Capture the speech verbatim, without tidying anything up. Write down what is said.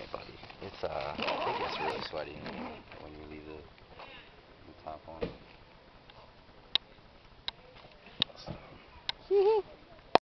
sweaty. It's uh, it gets really sweaty when you leave the, the top on. So.